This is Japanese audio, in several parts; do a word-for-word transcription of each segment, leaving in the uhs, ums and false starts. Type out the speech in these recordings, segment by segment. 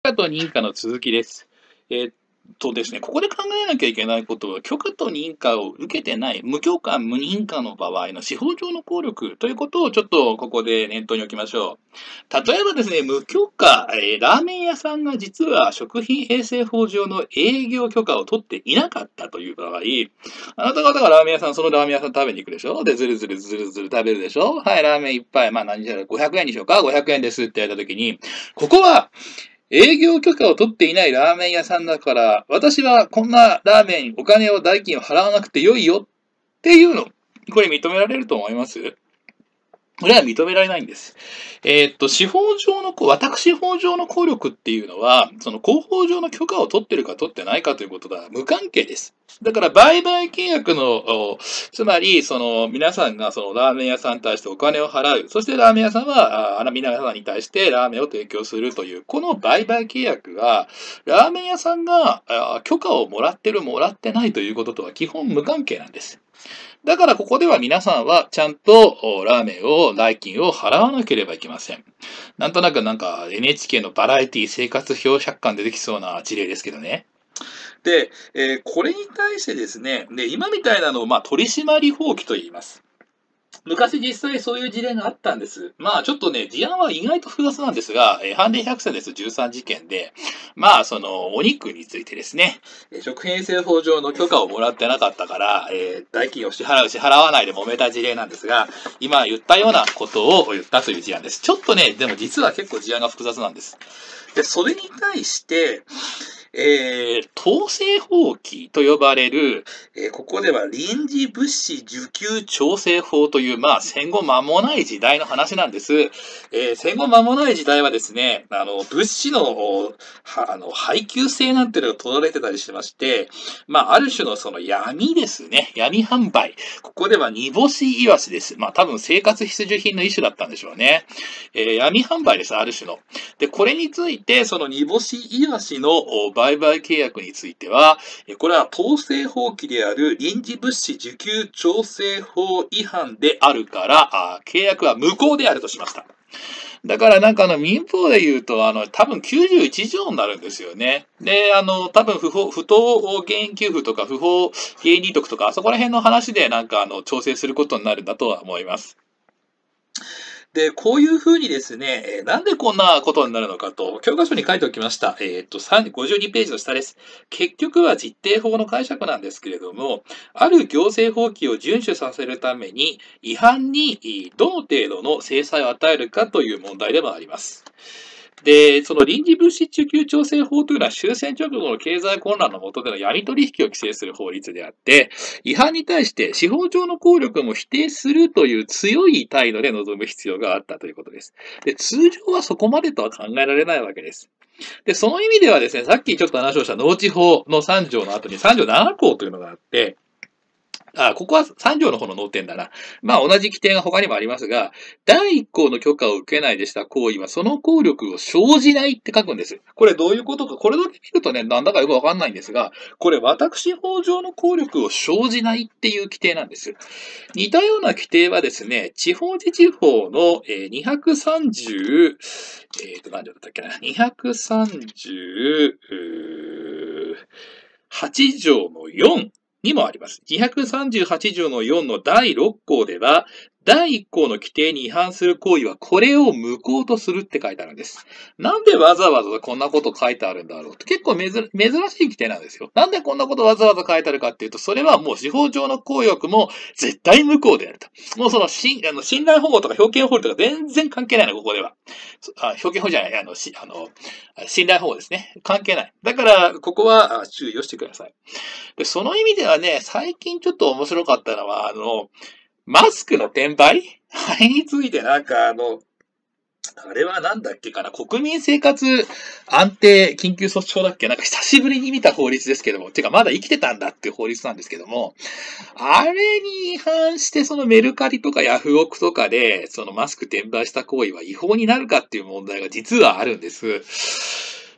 許可と認可の続きです。えーっとですね、ここで考えなきゃいけないことは、許可と認可を受けてない、無許可、無認可の場合の司法上の効力ということをちょっとここで念頭に置きましょう。例えばですね、無許可、えーラーメン屋さんが実は食品衛生法上の営業許可を取っていなかったという場合、あなた方がラーメン屋さん、そのラーメン屋さん食べに行くでしょ。で、ずるずるずるずる食べるでしょ。はい、ラーメン一杯、まあ何じゃらごひゃくえんにしようか、ごひゃくえんですってやったときに、ここは営業許可を取っていないラーメン屋さんだから、私はこんなラーメン、お金を代金を払わなくてよいよっていうの、これ認められると思います？これは認められないんです。えーっと、司法上の、私法上の効力っていうのは、その広報上の許可を取ってるか取ってないかということとは無関係です。だから、売買契約の、おつまり、その、皆さんがそのラーメン屋さんに対してお金を払う。そしてラーメン屋さんは、ああ皆さんに対してラーメンを提供するという、この売買契約が、ラーメン屋さんがあ許可をもらってる、もらってないということとは基本無関係なんです。だからここでは皆さんはちゃんとラーメンを、代金を払わなければいけません。なんとなくなんか エヌエイチケー のバラエティ生活表百科で出てきそうな事例ですけどね。で、えーこれに対してですね、で今みたいなのをまあ取締法規と言います。昔実際そういう事例があったんです。まあちょっとね、事案は意外と複雑なんですが、えー判例ひゃくせんです、じゅうさんじけんで、まあそのお肉についてですね、えー食品衛生法上の許可をもらってなかったから、えー代金を支払う、支払わないで揉めた事例なんですが、今言ったようなことを言ったという事案です。ちょっとね、でも実は結構事案が複雑なんです。で、それに対して、えー、統制法規と呼ばれる、えーここでは臨時物資受給調整法という、まあ、戦後間もない時代の話なんです。えー戦後間もない時代はですね、あの、物資の、おはあの、配給制なんていうのが取られてたりしてまして、まあ、ある種のその闇ですね。闇販売。ここでは煮干しイワシです。まあ、多分生活必需品の一種だったんでしょうね。えー闇販売です、ある種の。で、これについて、その煮干しイワシのお売買契約については、えこれは統制法規である臨時物資受給調整法違反であるから、あ契約は無効であるとしました。だからなんかあの民法で言うと、あの、多分きゅうじゅういち条になるんですよね。で、あの、多分不法、不当現金給付とか不法芸利得とか、あそこら辺の話でなんかあの、調整することになるんだとは思います。で、こういうふうにですね、えーなんでこんなことになるのかと、教科書に書いておきました。えっと、さんごじゅうにページの下です。結局は実定法の解釈なんですけれども、ある行政法規を遵守させるために、違反にえーどの程度の制裁を与えるかという問題でもあります。で、その臨時物資受給調整法というのは終戦直後の経済混乱の下でのやり取り引きを規制する法律であって、違反に対して司法上の効力も否定するという強い態度で臨む必要があったということです。で、通常はそこまでとは考えられないわけです。で、その意味ではですね、さっきちょっと話をした農地法のさん条の後にさん条なな項というのがあって、あ、ここはさん条の方の脳点だな。まあ同じ規定が他にもありますが、だいいっ項の許可を受けないでした行為はその効力を生じないって書くんです。これどういうことか、これだけ見るとね、なんだかよくわかんないんですが、これ私法上の効力を生じないっていう規定なんです。似たような規定はですね、地方自治法のえーにひゃくさんじゅう、えっと、何条だったっけな、にひゃくさんじゅうはち条のよんにもあります。にひゃくさんじゅうはち条のよんのだいろっ項では、だいいっ項の規定に違反する行為はこれを無効とするって書いてあるんです。なんでわざわざこんなこと書いてあるんだろうって結構珍珍しい規定なんですよ。なんでこんなことわざわざ書いてあるかっていうと、それはもう司法上の効力も絶対無効であると。もうその信あの信頼保護とか表現保護とか全然関係ないの、ここでは。あ表現保護じゃない、あの、しあの信頼保護ですね。関係ない。だから、ここはあ注意をしてください。で、その意味ではね、最近ちょっと面白かったのは、あの、マスクの転売あれについてなんかあの、あれはなんだっけかな、国民生活安定緊急措置法だっけなんか久しぶりに見た法律ですけども、てかまだ生きてたんだっていう法律なんですけども、あれに違反してそのメルカリとかヤフオクとかで、そのマスク転売した行為は違法になるかっていう問題が実はあるんです。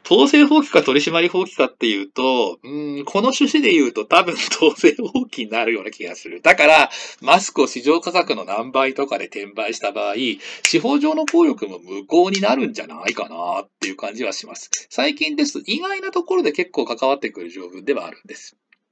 統制法規か取締法規かっていうと、うーん、この趣旨で言うと多分統制法規になるような気がする。だから、マスクを市場価格の何倍とかで転売した場合、司法上の効力も無効になるんじゃないかなっていう感じはします。最近です。意外なところで結構関わってくる条文ではあるんです。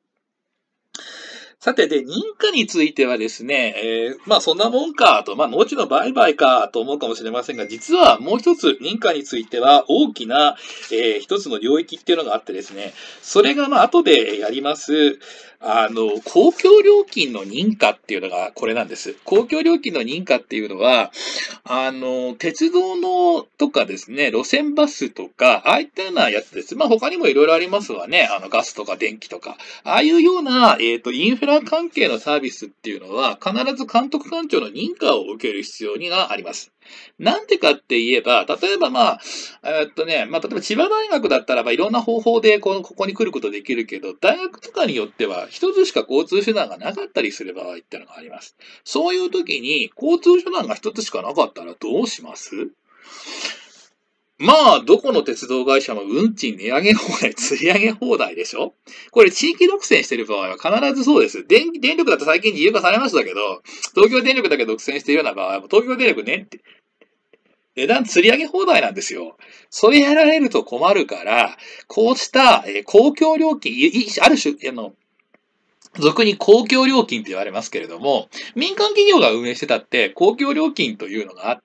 さて、で、認可についてはですね、えー、まあそんなもんかと、まあ農地の売買かと思うかもしれませんが、実はもう一つ認可については大きな、えー、一つの領域っていうのがあってですね、それがまあ後でやります、あの、公共料金の認可っていうのがこれなんです。公共料金の認可っていうのは、あの、鉄道のとかですね、路線バスとか、ああいったようなやつです。まあ他にもいろいろありますわね。あのガスとか電気とか。ああいうような、えっと、インフラ関係のサービスっていうのは、必ず監督官庁の認可を受ける必要にがあります。なんでかって言えば、例えばまあ、えっとね、まあ例えば千葉大学だったらばいろんな方法でこの、ここに来ることできるけど、大学とかによっては一つしか交通手段がなかったりする場合っていうのがあります。そういう時に、交通手段が一つしかなかったらどうします？まあ、どこの鉄道会社も運賃値上げ放題、釣り上げ放題でしょ？これ地域独占してる場合は必ずそうです。電、電力だと最近自由化されましたけど、東京電力だけ独占しているような場合は、東京電力ね、値段釣り上げ放題なんですよ。それやられると困るから、こうした、えー公共料金、いいある種、あの、俗に公共料金と言われますけれども、民間企業が運営してたって公共料金というのがあって、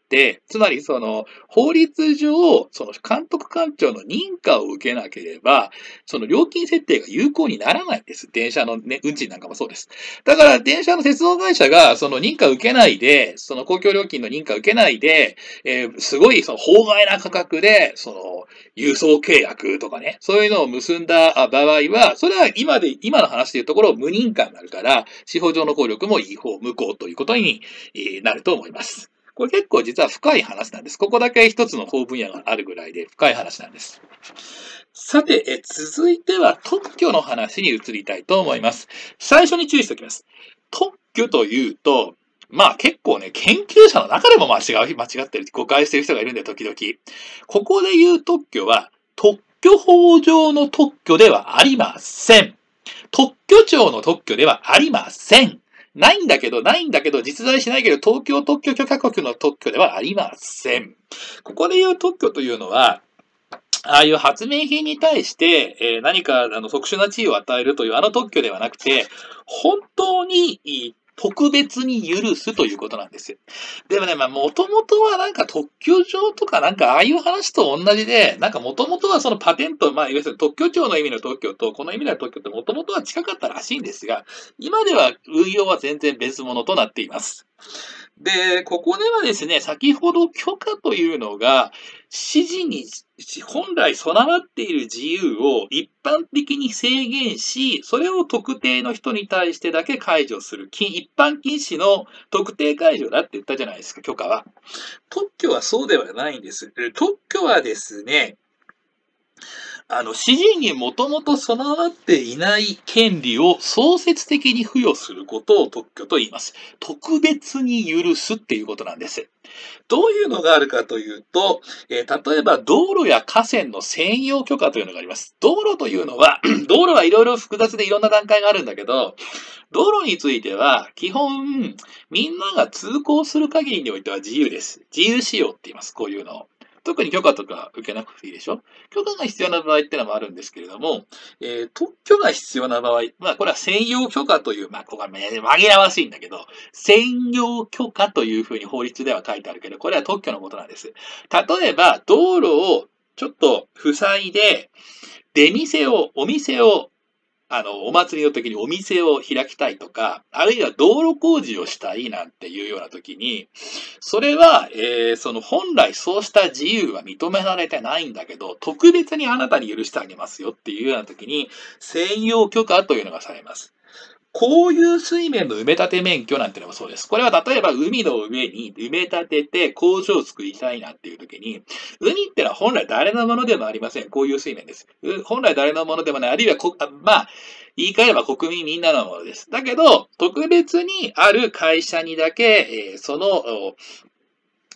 つまりその法律上、その監督官庁の認可を受けなければ、その料金設定が有効にならないんです。電車のね、運賃なんかもそうです。だから電車の鉄道会社がその認可を受けないで、その公共料金の認可を受けないで、えーすごいその法外な価格で、その輸送契約とかね、そういうのを結んだ場合は、それは今で、今の話でいうところ無認可になるから、司法上の効力も違法、無効ということになると思います。これ結構実は深い話なんです。ここだけ一つの法分野があるぐらいで深い話なんです。さて、え続いては特許の話に移りたいと思います。最初に注意しておきます。特許というと、まあ結構ね、研究者の中でも間違い、間違ってる、誤解してる人がいるんで、時々。ここで言う特許は、特許法上の特許ではありません。特許庁の特許ではありません。ないんだけど、ないんだけど、実在しないけど、東京特許許可局の特許ではありません。ここで言う特許というのは、ああいう発明品に対して、えー何かあの特殊な地位を与えるというあの特許ではなくて、本当に特別に許すということなんですよ。でもね、まあ、もともとはなんか特許庁とかなんかああいう話と同じで、なんかもともとはそのパテント、まあ、要するに特許庁の意味の特許と、この意味の特許ってもともとは近かったらしいんですが、今では運用は全然別物となっています。で、ここではですね、先ほど許可というのが、指示に本来備わっている自由を一般的に制限し、それを特定の人に対してだけ解除する、一般禁止の特定解除だって言ったじゃないですか、許可は。特許はそうではないんです。特許はですね、あの、指示にもともと備わっていない権利を創設的に付与することを特許と言います。特別に許すっていうことなんです。どういうのがあるかというと、えー例えば道路や河川の専用許可というのがあります。道路というのは、道路はいろいろ複雑でいろんな段階があるんだけど、道路については基本みんなが通行する限りにおいては自由です。自由使用って言います、こういうのを。特に許可とか受けなくていいでしょ？許可が必要な場合ってのもあるんですけれども、えー特許が必要な場合、まあこれは専用許可という、まあここは紛らわしいんだけど、専用許可というふうに法律では書いてあるけど、これは特許のことなんです。例えば、道路をちょっと塞いで、出店を、お店をあの、お祭りの時にお店を開きたいとか、あるいは道路工事をしたいなんていうような時に、それは、えーその本来そうした自由は認められてないんだけど、特別にあなたに許してあげますよっていうような時に、専用許可というのがされます。こういう水面の埋め立て免許なんてのもそうです。これは例えば海の上に埋め立てて工場を作りたいなっていう時に、海ってのは本来誰のものでもありません。こういう水面です。う本来誰のものでもない。あるいはこ、あまあ、言い換えれば国民みんなのものです。だけど、特別にある会社にだけ、えーその、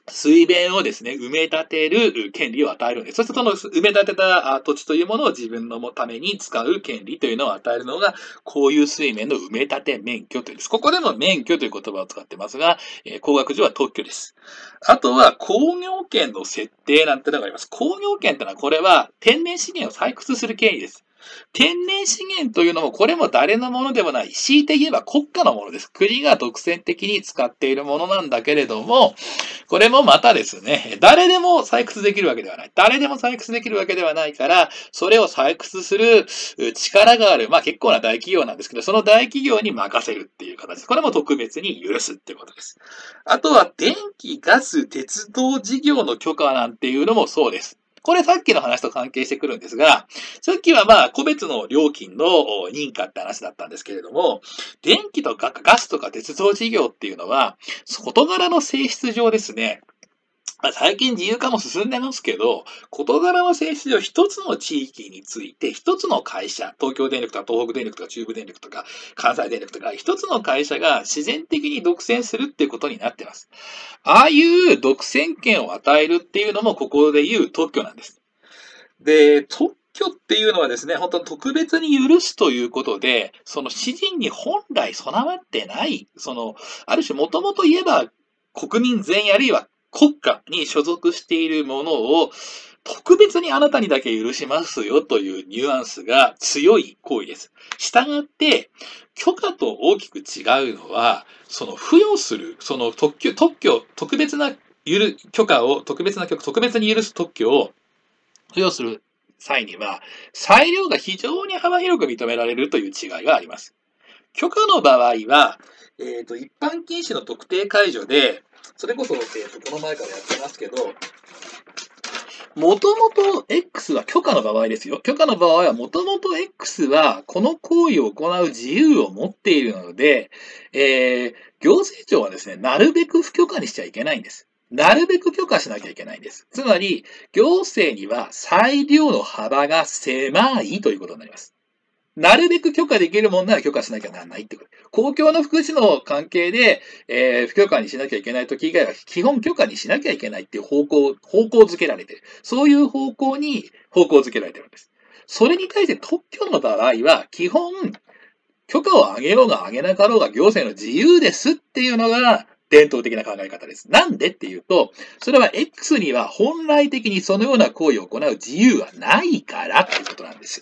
水田をですね、埋め立てる権利を与えるんです。そしてその埋め立てた土地というものを自分のために使う権利というのを与えるのが、公有水面の埋め立て免許というんです。ここでも免許という言葉を使ってますが、えー、工学上は特許です。あとは工業権の設定なんてのがあります。工業権ってのはこれは天然資源を採掘する権利です。天然資源というのも、これも誰のものでもない。強いて言えば国家のものです。国が独占的に使っているものなんだけれども、これもまたですね、誰でも採掘できるわけではない。誰でも採掘できるわけではないから、それを採掘する力がある、まあ結構な大企業なんですけど、その大企業に任せるっていう形。これも特別に許すっていうことです。あとは、電気、ガス、鉄道事業の許可なんていうのもそうです。これさっきの話と関係してくるんですが、さっきはまあ、個別の料金の認可って話だったんですけれども、電気とかガスとか鉄道事業っていうのは、事柄の性質上ですね、まあ、最近自由化も進んでますけど、事柄の性質上一つの地域について一つの会社、東京電力とか東北電力とか中部電力とか関西電力とか一つの会社が自然的に独占するっていうことになってます。ああいう独占権を与えるっていうのもここで言う特許なんです。で、特許っていうのはですね、本当特別に許すということで、その詩人に本来備わってない、その、ある種もともと言えば国民全員あるいは国家に所属しているものを特別にあなたにだけ許しますよというニュアンスが強い行為です。したがって、許可と大きく違うのは、その付与する、その特許、特許、特別な許可を、特別な許可、特別に許す特許を付与する際には、裁量が非常に幅広く認められるという違いがあります。許可の場合は、えっと、一般禁止の特定解除で、それこそ、えっと、この前からやってますけど、もともと X は許可の場合ですよ。許可の場合は、もともと X はこの行為を行う自由を持っているので、えー、行政庁はですね、なるべく不許可にしちゃいけないんです。なるべく許可しなきゃいけないんです。つまり、行政には裁量の幅が狭いということになります。なるべく許可できるもんなら許可しなきゃならないってこと。公共の福祉の関係で、えー、不許可にしなきゃいけないとき以外は基本許可にしなきゃいけないっていう方向、方向づけられてる。そういう方向に方向づけられてるんです。それに対して特許の場合は、基本、許可を上げようが上げなかろうが行政の自由ですっていうのが伝統的な考え方です。なんでっていうと、それは X には本来的にそのような行為を行う自由はないからっていうことなんです。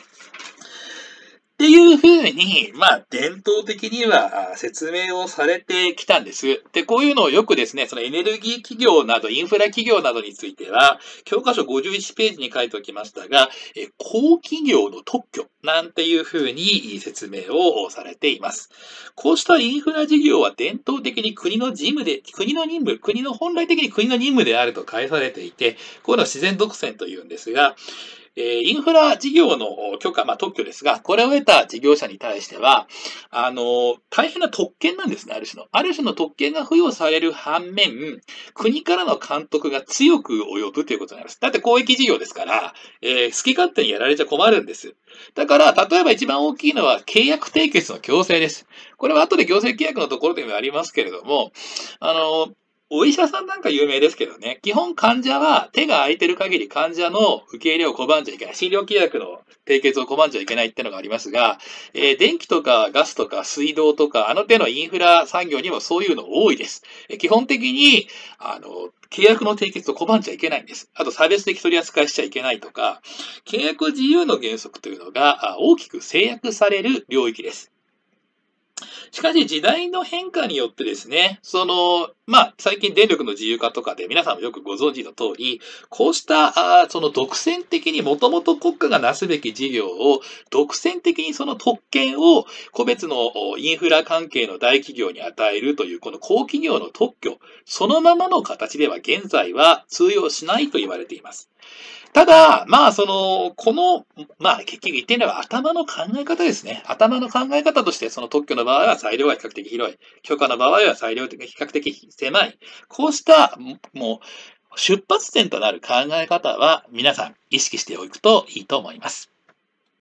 っていうふうに、まあ、伝統的には説明をされてきたんです。で、こういうのをよくですね、そのエネルギー企業など、インフラ企業などについては、教科書ごじゅういちページに書いておきましたが、え公企業の特許なんていうふうに説明をされています。こうしたインフラ事業は伝統的に国の事務で、国の任務、国の本来的に国の任務であると返されていて、こういうのは自然独占というんですが、えー、インフラ事業の許可、まあ、特許ですが、これを得た事業者に対しては、あの、大変な特権なんですね、ある種の。ある種の特権が付与される反面、国からの監督が強く及ぶということになります。だって公益事業ですから、えー、好き勝手にやられちゃ困るんです。だから、例えば一番大きいのは契約締結の強制です。これは後で行政契約のところでもありますけれども、あの、お医者さんなんか有名ですけどね、基本患者は手が空いてる限り患者の受け入れを拒んじゃいけない。診療規約の締結を拒んじゃいけないってのがありますが、えー、電気とかガスとか水道とか、あの手のインフラ産業にもそういうの多いです。えー、基本的に、あの、契約の締結を拒んじゃいけないんです。あと、差別的取り扱いしちゃいけないとか、契約自由の原則というのが大きく制約される領域です。しかし時代の変化によってですね、その、まあ、最近電力の自由化とかで皆さんもよくご存知の通り、こうした、あその独占的にもともと国家がなすべき事業を、独占的にその特権を個別のインフラ関係の大企業に与えるという、この公企業の特許、そのままの形では現在は通用しないと言われています。ただ、まあ、その、この、まあ、結局言ってみれば頭の考え方ですね。頭の考え方として、その特許の場合は裁量が比較的広い。許可の場合は裁量的比較的狭い。こうした、もう、出発点となる考え方は皆さん意識しておくといいと思います。